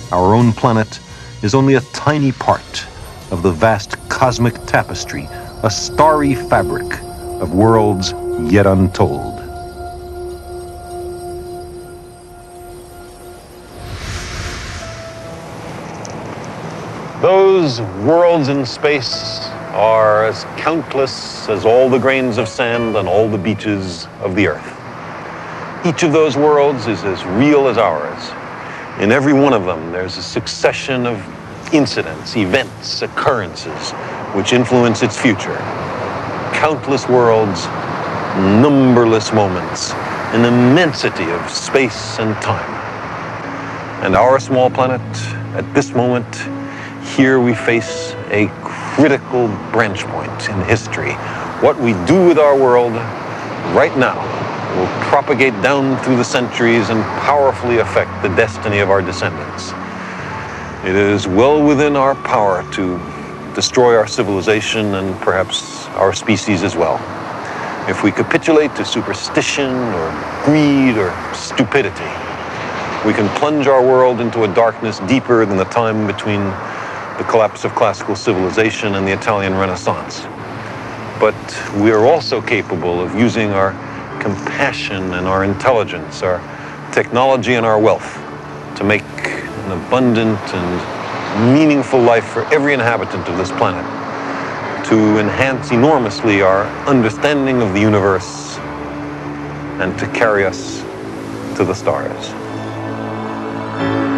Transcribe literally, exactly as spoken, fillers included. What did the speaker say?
our own planet is only a tiny part of the vast cosmic tapestry, a starry fabric of worlds yet untold. Those worlds in space are as countless as all the grains of sand on all the beaches of the earth. Each of those worlds is as real as ours. In every one of them, there's a succession of incidents, events, occurrences, which influence its future. Countless worlds, numberless moments, an immensity of space and time. And our small planet, at this moment, here we face a critical branch point in history. What we do with our world right now will propagate down through the centuries and powerfully affect the destiny of our descendants. It is well within our power to destroy our civilization and perhaps our species as well. If we capitulate to superstition or greed or stupidity, we can plunge our world into a darkness deeper than the time between the collapse of classical civilization and the Italian Renaissance. But we are also capable of using our compassion and our intelligence, our technology and our wealth to make an abundant and meaningful life for every inhabitant of this planet, to enhance enormously our understanding of the universe and to carry us to the stars.